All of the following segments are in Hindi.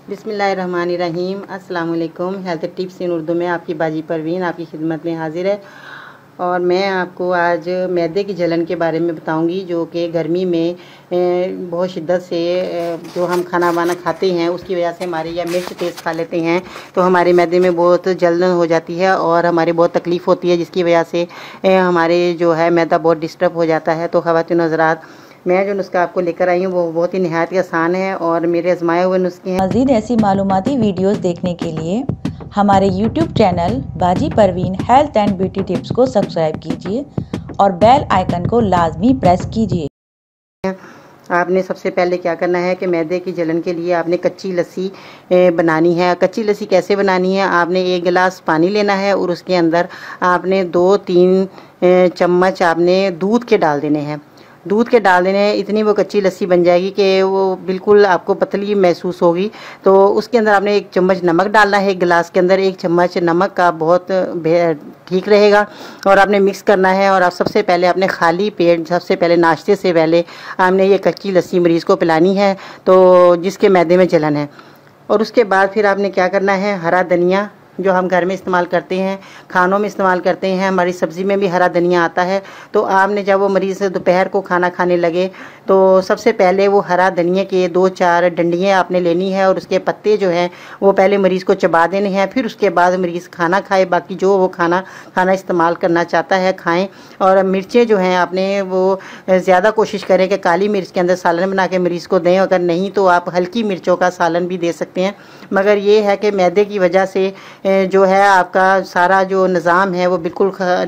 बिस्मिल्लाहिर्रहमानिर्रहीम। अस्सलाम वालेकुम। हेल्थ टिप्स इन उर्दू में आपकी बाजी परवीन आपकी खिदमत में हाजिर है। और मैं आपको आज मैदे की जलन के बारे में बताऊंगी, जो कि गर्मी में बहुत शिद्दत से जो हम खाना वाना खाते हैं उसकी वजह से हमारे, या मिर्च तेज़ खा लेते हैं तो हमारे मैदे में बहुत जलन हो जाती है और हमारी बहुत तकलीफ़ होती है, जिसकी वजह से हमारे जो है मैदा बहुत डिस्टर्ब हो जाता है। तो ख़वातीन हज़रात, मैं जो नुस्खा आपको लेकर आई हूँ वो बहुत ही निहायत ही आसान है और मेरे आजमाए हुए नुस्खे हैं। मज़ीद ऐसी मालूमाती वीडियोस देखने के लिए हमारे YouTube channel Baji Parveen health and beauty tips को सब्सक्राइब कीजिए और बेल आइकन को लाजमी प्रेस कीजिए। आपने सबसे पहले क्या करना है कि मैदे की जलन के लिए आपने कच्ची लस्सी बनानी है। कच्ची लस्सी कैसे बनानी है? आपने 1 गिलास पानी लेना है और उसके अंदर आपने 2-3 चम्मच आपने दूध के डाल देने हैं। दूध के डाल देने हैं, इतनी वो कच्ची लस्सी बन जाएगी कि वो बिल्कुल आपको पतली महसूस होगी। तो उसके अंदर आपने 1 चम्मच नमक डालना है। 1 गिलास के अंदर 1 चम्मच नमक का बहुत ठीक रहेगा और आपने मिक्स करना है। और आप सबसे पहले अपने खाली पेट, सबसे पहले नाश्ते से पहले आपने ये कच्ची लस्सी मरीज़ को पिलानी है, तो जिसके मैदे में जलन है। और उसके बाद फिर आपने क्या करना है, हरा धनिया जो हम घर में इस्तेमाल करते हैं, खानों में इस्तेमाल करते हैं, हमारी सब्ज़ी में भी हरा धनिया आता है। तो आपने जब वो मरीज़ दोपहर को खाना खाने लगे तो सबसे पहले वो हरा धनिया के 2-4 डंडियाँ आपने लेनी है और उसके पत्ते जो हैं वो पहले मरीज़ को चबा देने हैं। फिर उसके बाद मरीज़ खाना खाए, बाकी जो वो खाना इस्तेमाल करना चाहता है खाएँ। और मिर्चें जो हैं आपने वो ज़्यादा कोशिश करें कि काली मिर्च के अंदर सालन बना के मरीज़ को दें। अगर नहीं तो आप हल्की मिर्चों का सालन भी दे सकते हैं। मगर ये है कि मैदे की वजह से जो है आपका सारा जो निज़ाम है वो बिल्कुल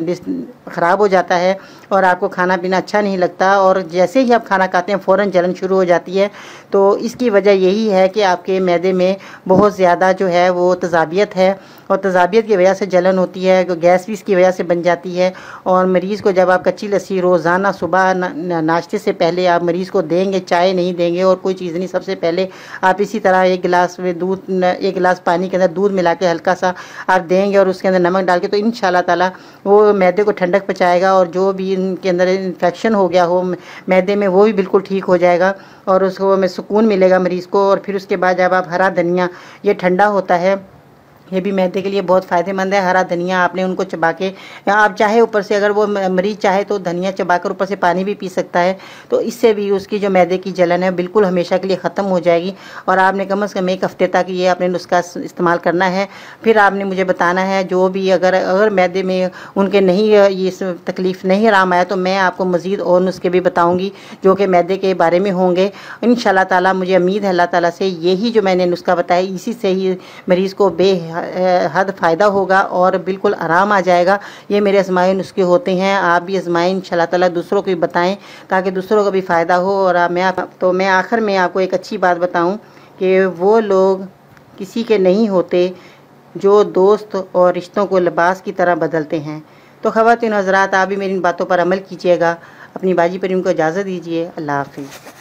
ख़राब हो जाता है और आपको खाना पीना अच्छा नहीं लगता और जैसे ही आप खाना खाते हैं फ़ौरन जलन शुरू हो जाती है। तो इसकी वजह यही है कि आपके मैदे में बहुत ज़्यादा जो है वो तेज़ाबियत है और तेज़ाबियत की वजह से जलन होती है, गैस भी इसकी वजह से बन जाती है। और मरीज़ को जब आप कच्ची लस्सी रोज़ाना सुबह नाश्ते से पहले आप मरीज़ को देंगे, चाय नहीं देंगे और कोई चीज़ नहीं, सबसे पहले आप इसी तरह 1 गिलास में दूध, 1 गिलास पानी के अंदर दूध मिला के हल्का सा आप देंगे और उसके अंदर नमक डाल के, तो इंशाल्लाह ताला वो मैदे को ठंडक पहुँचाएगा और जो भी इनके अंदर इन्फेक्शन हो गया हो मैदे में वो भी बिल्कुल ठीक हो जाएगा और उसको में सुकून मिलेगा मरीज़ को। और फिर उसके बाद जब आप हरा धनिया, ये ठंडा होता है, ये भी मैदे के लिए बहुत फ़ायदेमंद है। हरा धनिया आपने उनको चबा के, आप चाहे ऊपर से, अगर वो मरीज़ चाहे तो धनिया चबाकर ऊपर से पानी भी पी सकता है, तो इससे भी उसकी जो मैदे की जलन है बिल्कुल हमेशा के लिए ख़त्म हो जाएगी। और आपने कम से कम 1 हफ़्ते तक ये आपने नुस्खा इस्तेमाल करना है। फिर आपने मुझे बताना है जो भी, अगर मैदे में उनके नहीं ये तकलीफ़ नहीं आराम आया तो मैं आपको मज़ीद और नुस्खे भी बताऊँगी जो कि मैदे के बारे में होंगे इंशाल्लाह ताला। मुझे उम्मीद है अल्लाह ताला से यही जो मैंने नुस्खा बताया इसी से ही मरीज़ को हद फ़ायदा होगा और बिल्कुल आराम आ जाएगा। ये मेरे आज़माए नुस्खे होते हैं, आप भी आज़माएं इंशाल्लाह ताला, दूसरों को भी बताएं ताकि दूसरों को भी फ़ायदा हो। और मैं आखिर में आपको एक अच्छी बात बताऊं कि वो लोग किसी के नहीं होते जो दोस्त और रिश्तों को लिबास की तरह बदलते हैं। तो ख़वातीन हज़रात, आप भी मेरी इन बातों पर अमल कीजिएगा। अपनी बाजी पर इनको इजाज़त दीजिए। अल्लाह हाफ़िज़।